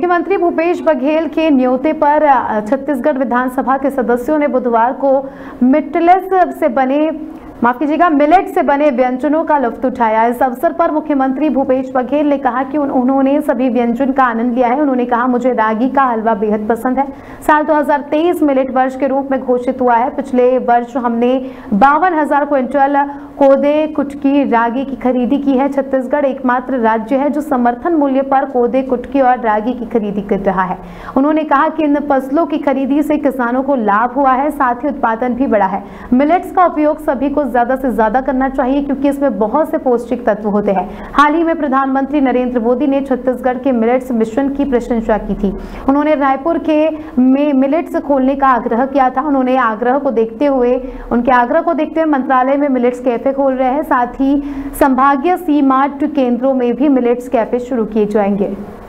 मुख्यमंत्री भूपेश बघेल के न्योते पर छत्तीसगढ़ विधानसभा के सदस्यों ने बुधवार को मिलेट से बने व्यंजनों का लुत्फ उठाया। इस अवसर पर मुख्यमंत्री भूपेश बघेल ने कहा कि उन्होंने सभी व्यंजन का आनंद लिया है। उन्होंने कहा, मुझे रागी का हलवा बेहद पसंद है। साल 2023 मिलेट वर्ष के रूप में घोषित हुआ है। पिछले वर्ष हमने 52,000 क्विंटल कोदे कुटकी रागी की खरीदी की है। छत्तीसगढ़ एकमात्र राज्य है जो समर्थन मूल्य पर कोदे कुटकी और रागी की खरीदी कर रहा है। उन्होंने कहा कि इन फसलों की खरीदी से किसानों को लाभ हुआ है, साथ ही उत्पादन भी बढ़ा है। मिलेट्स का उपयोग सभी को ज्यादा से ज्यादा करना चाहिए क्योंकि इसमें बहुत से पौष्टिक तत्व होते हैं। हाल ही में प्रधानमंत्री नरेंद्र मोदी ने छत्तीसगढ़ के मिलेट्स मिशन की प्रशंसा की थी। उन्होंने रायपुर में मिलेट्स खोलने का आग्रह किया था। उनके आग्रह को देखते हुए मंत्रालय में मिलेट्स कैफे खोल रहे हैं। साथ ही संभागीय सी मार्ट केंद्रों में भी मिलेट्स कैफे शुरू किए जाएंगे।